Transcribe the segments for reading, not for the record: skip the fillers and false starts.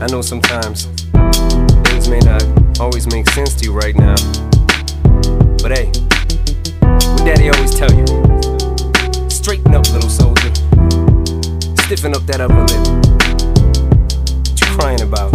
know sometimes things may not always make sense to you right now, but hey, what Daddy always tell you: straighten up, little soldier. Stiffen up that upper lip. What you crying about?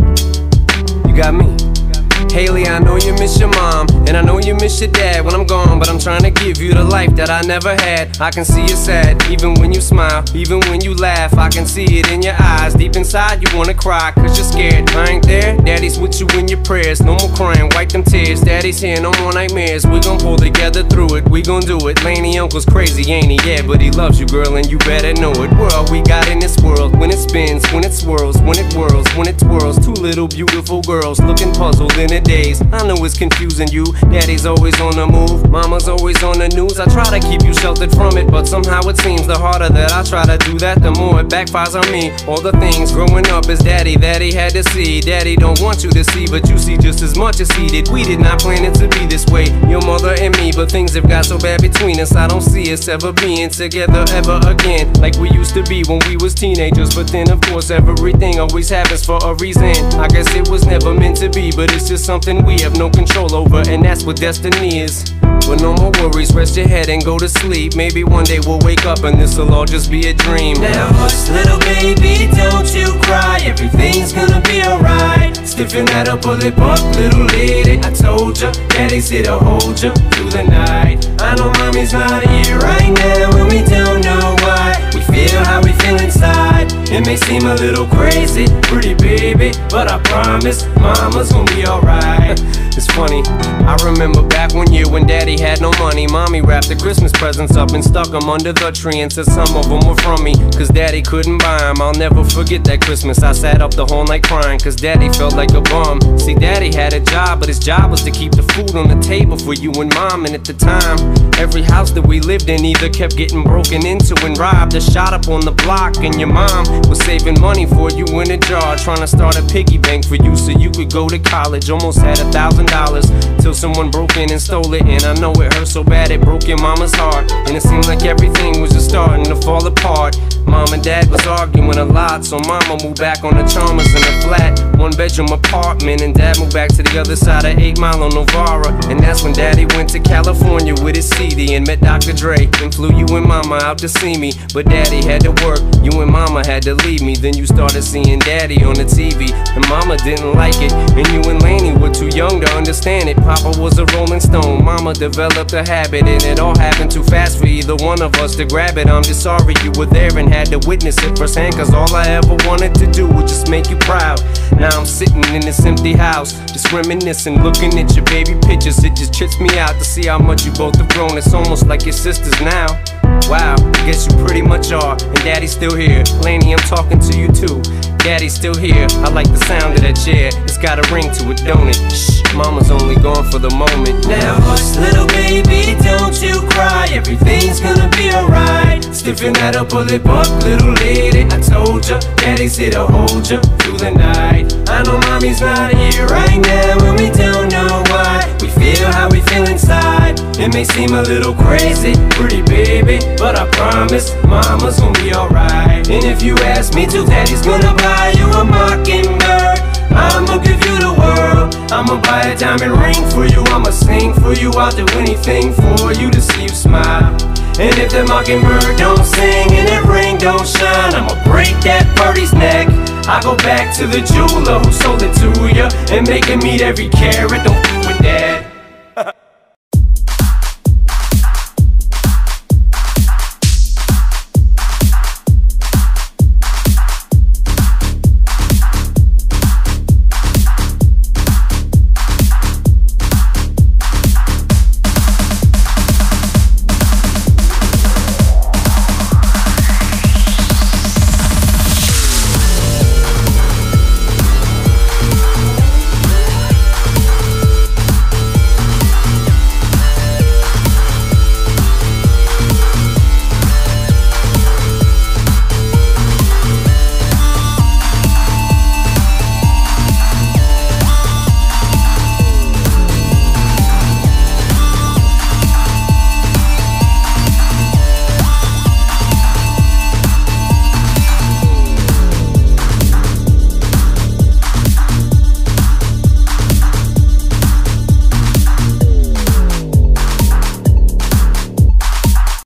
You got me. Hailie, I know you miss your mom, and I know you miss your dad when I'm gone, but I'm trying to give you the life that I never had. I can see you sad, even when you smile, even when you laugh. I can see it in your eyes, deep inside you wanna cry, cause you're scared. I ain't there, Daddy's with you in your prayers. No more crying, wipe them tears. Daddy's here, no more nightmares. We gon' pull together through it, we gon' do it. Laney uncle's crazy, ain't he? Yeah, but he loves you, girl, and you better know it. We're all we got in this world, when it spins, when it swirls, when it whirls, when it twirls. Two little beautiful girls looking puzzled in a daze. I know it's confusing you. Daddy's always on the move, mama's always on the news. I try to keep you sheltered from it, but somehow it seems the harder that I try to do that, the more it backfires on me. All the things growing up as Daddy that he had to see, Daddy don't want you to see, but you see just as much as he did. We did not plan it to be this way, your mother and me, but things have got so bad between us. I don't see us ever being together ever again, like we used to be when we was teenagers. But then of course everything always happens for a reason. I guess it was never meant to be, but it's just something we have no control over, and that's what destiny is. But no more worries, rest your head and go to sleep. Maybe one day we'll wake up and this'll all just be a dream. Now hush, little baby, don't you cry. Everything's gonna be alright. Stiffen that upper lip up, little lady. I told ya, Daddy's here to hold ya through the night. I know mommy's not here right now, and we don't know why. We feel how we feel inside. It may seem a little crazy, pretty baby, but I promise mama's gonna be alright. It's funny, I remember back one year when Daddy had no money. Mommy wrapped the Christmas presents up and stuck them under the tree and said some of them were from me, cause Daddy couldn't buy them. I'll never forget that Christmas. I sat up the whole night crying, cause Daddy felt like a bum. See, Daddy had a job, but his job was to keep the food on the table for you and Mom. And at the time, every house that we lived in either kept getting broken into and robbed or shot up on the block. And your mom was saving money for you in a jar, trying to start a piggy bank for you so you could go to college. Almost had $1,000 till someone broke in and stole it. And I know it hurt so bad it broke your mama's heart, and it seemed like everything was just starting to fall apart. Mom and Dad was arguing a lot, so Mama moved back on the Chalmers in a flat, one-bedroom apartment, and Dad moved back to the other side of 8 Mile on Novara. And that's when Daddy went to California with his CD and met Dr. Dre, and flew you and Mama out to see me. But Daddy had to work, you and Mama had to leave me. Then you started seeing Daddy on the TV, and Mama didn't like it, and you and Laney were too young to understand it. Papa was a Rolling Stone, Mama developed a habit, and it all happened too fast for either one of us to grab it. I'm just sorry you were there and had to witness it firsthand, cause all I ever wanted to do was just make you proud. Now I'm sitting in this empty house, just reminiscing, looking at your baby pictures. It just trips me out to see how much you both have grown. It's almost like your sisters now. Wow, I guess you pretty much are, and Daddy's still here. Laney, I'm talking to you too. Daddy's still here. I like the sound of that chair. It's got a ring to it, don't it? Shh, Mama's only gone for the moment. Now hush, little baby, don't you cry. Everything's gonna be alright. Stiffen that upper lip up, little lady. I told ya, Daddy's here to hold ya through the night. I know mommy's not here right now, and we don't know why. We feel how we feel inside. It may seem a little crazy, pretty baby, but I promise mama's gonna be alright. And if you ask me to, Daddy's gonna buy you a Mockingbird. I'ma give you the world. I'ma buy a diamond ring for you. I'ma sing for you. I'll do anything for you to see you smile. And if that Mockingbird don't sing and that ring don't shine, I'ma break that birdie's neck. I go back to the jeweler who sold it to ya and make him meet every carat. Don't